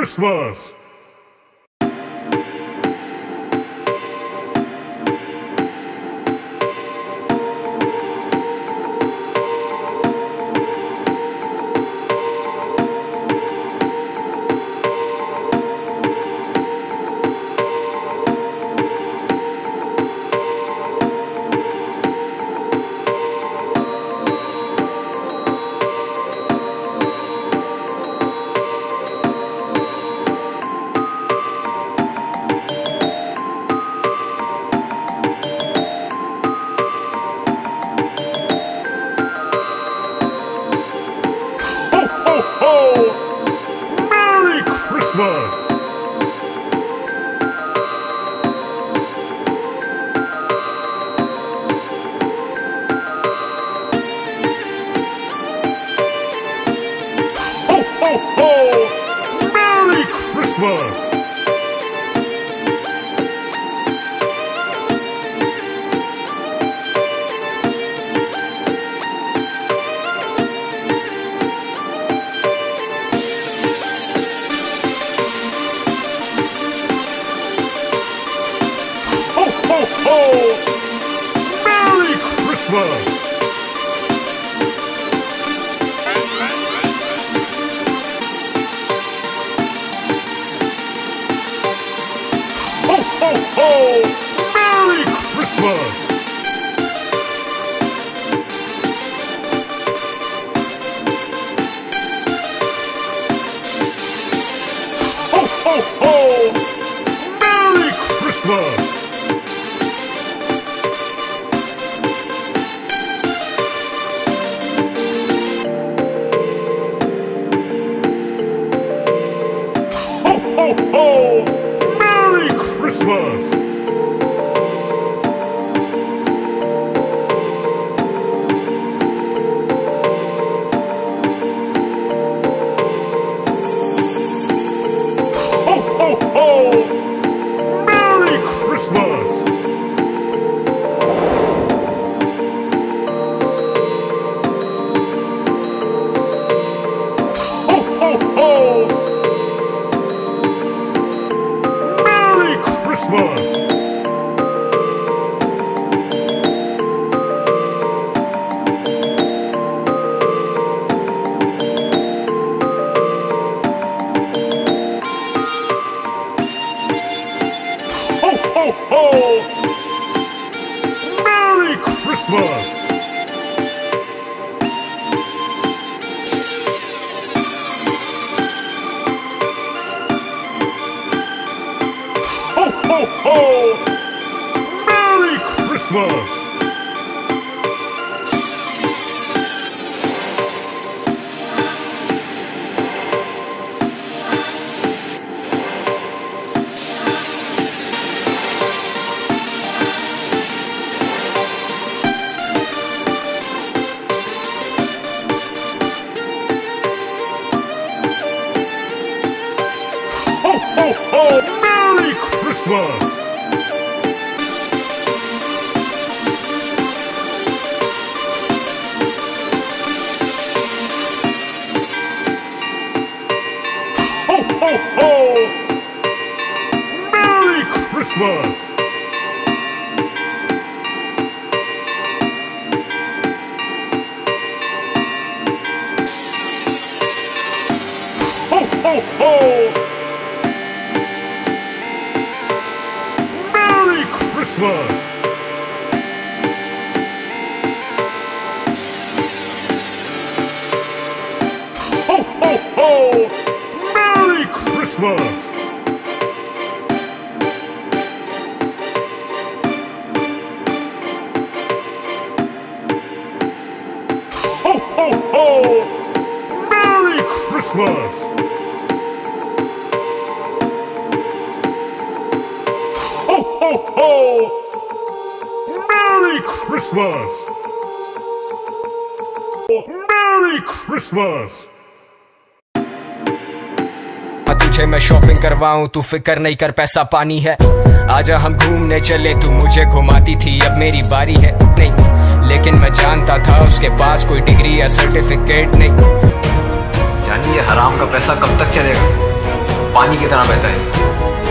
Christmas! Merry Christmas! Ho, ho, ho! Merry Christmas! Ho, ho! Merry Christmas! Ho, ho, ho! Merry Christmas! Ho, ho, ho! Merry Christmas! Ho, ho, ho! Merry Christmas! Ho, ho, ho! Merry Christmas! Ho, ho, ho! Merry Christmas! Ho, ho, ho! Merry Christmas! Ho, ho, ho! Merry Christmas! Ho, ho, ho! Merry Christmas! Ho, ho, ho! Merry Christmas! Ho, ho, ho! Merry Christmas! Ho, ho, ho! Merry Christmas! Ho, ho, ho! Merry Christmas! Ho, ho, ho! Merry Christmas! Merry Christmas! तुझे मैं shopping करवाऊं, तू फिक्र नहीं कर, पैसा पानी है। आजा हम घूमने चले, तू मुझे घुमाती थी, अब मेरी बारी है। नहीं, लेकिन मैं जानता था उसके पास कोई डिग्री या सर्टिफिकेट नहीं। जानिए हराम का पैसा कब तक चलेगा। पानी की तरह बहता है।